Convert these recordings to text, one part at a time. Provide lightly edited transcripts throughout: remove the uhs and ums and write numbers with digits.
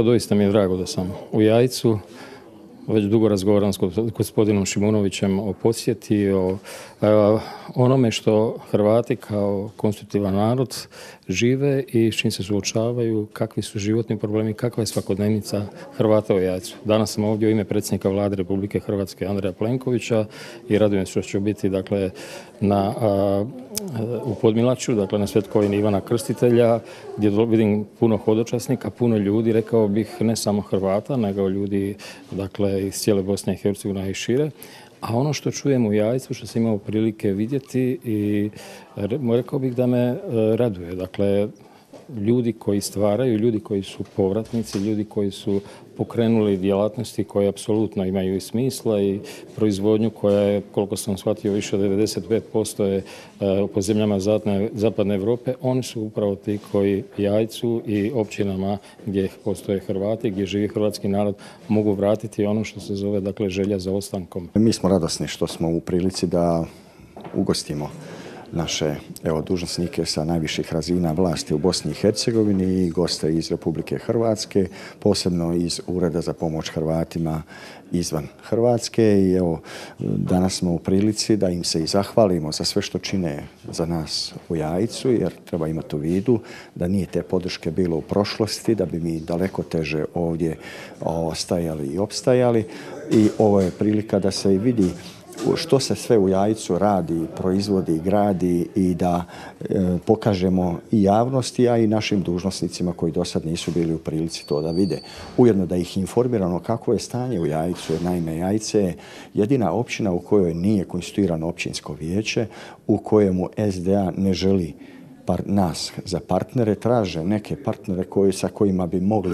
Doista mi je drago da sam u Jajcu. Već dugo razgovaram s gospodinom Šimunovićem o posjeti, o onome što Hrvati kao konstitutivan narod žive i s čim se suočavaju, kakvi su životni problemi, kakva je svakodnevnica Hrvata u Jajcu. Danas sam ovdje u ime predsjednika Vlade Republike Hrvatske Andreja Plenkovića i radujem se što ću biti u Podmilaću, na svetkovini Ivana Krstitelja, gdje vidim puno hodočasnika, puno ljudi, rekao bih ne samo Hrvata, nego ljudi iz cijele Bosne i Hercegovine i šire. A ono što čujem u Jajcu, što sam imao prilike vidjeti i rekao bih da me raduje. Ljudi koji stvaraju, ljudi koji su povratnici, ljudi koji su pokrenuli djelatnosti koje apsolutno imaju i smisla i proizvodnju koja je, koliko sam shvatio, više od 95% je po zemljama zapadne Europe. Oni su upravo ti koji Jajcu i općinama gdje postoje Hrvati, gdje živi hrvatski narod, mogu vratiti ono što se zove želja za ostankom. Mi smo radosni što smo u prilici da ugostimo naše dužnosnike sa najviših razina vlasti u Bosni i Hercegovini i goste iz Republike Hrvatske, posebno iz Ureda za pomoć Hrvatima izvan Hrvatske. I danas smo u prilici da im se i zahvalimo za sve što čine za nas u Jajcu, jer treba imati u vidu da nije te podrške bilo u prošlosti, da bi mi daleko teže ovdje stajali i opstajali. I ovo je prilika da se i vidi što se sve u Jajcu radi, proizvodi, gradi i da pokažemo i javnosti, a i našim dužnosnicima koji do sad nisu bili u prilici to da vide. Ujedno da ih informiramo kako je stanje u Jajcu, jer naime Jajce je jedina općina u kojoj nije konstituirano općinsko vijeće, u kojemu SDA ne želi nas za partnere, traže neke partnere sa kojima bi mogli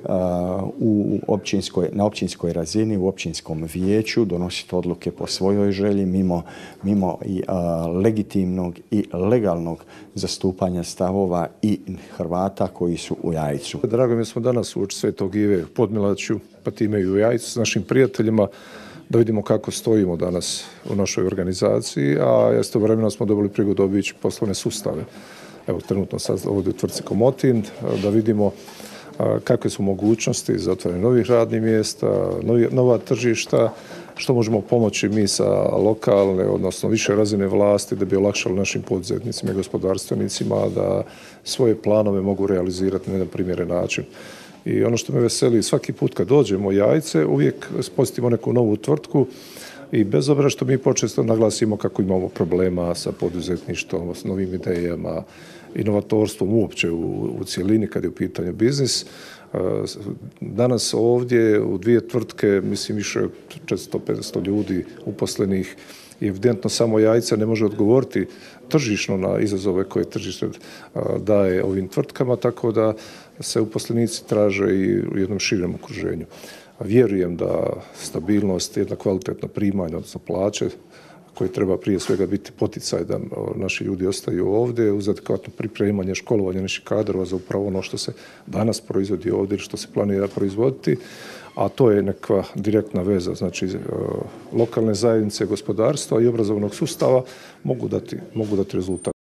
na općinskoj razini, u općinskom vijeću donositi odluke po svojoj želji mimo legitimnog i legalnog zastupanja stavova i Hrvata koji su u Jajcu. Drago mi smo danas uoči Svetog Ive u Podmilaću, pa time i u Jajcu s našim prijateljima, da vidimo kako stojimo danas u našoj organizaciji, a istovremeno smo dobili prigodu obići poslovne sustave. Evo, trenutno sad ovdje u tvrtci Komotin, da vidimo kakve su mogućnosti za otvaranje novih radnih mjesta, nova tržišta, što možemo pomoći mi sa lokalne, odnosno više razine vlasti da bi olakšali našim poduzetnicima i gospodarstvenicima da svoje planove mogu realizirati na jedan primjeren način. I ono što me veseli, svaki put kad dođemo u Jajce, uvijek spostimo neku novu tvrtku i bez obzira što mi počesto naglasimo kako imamo problema sa poduzetništvom, s novim idejama, inovatorstvom uopće u cjelini kad je u pitanju biznis. Danas ovdje u dvije tvrtke, mislim više od 400-500 ljudi uposlenih, i evidentno samo Jajce ne može odgovoriti tržišno na izazove koje tržište daje ovim tvrtkama, tako da se uposlenici traže i u jednom širem okruženju. Vjerujem da stabilnost, jedna kvalitetna primanja, odnosno plaće, koje treba prije svega biti poticaj da naši ljudi ostaju ovdje, uz adekvatno pripremanje, školovanje naših kadrova za upravo ono što se danas proizvodi ovdje ili što se planira proizvoditi, a to je neka direktna veza, znači lokalne zajednice, gospodarstva i obrazovnog sustava mogu dati rezultat.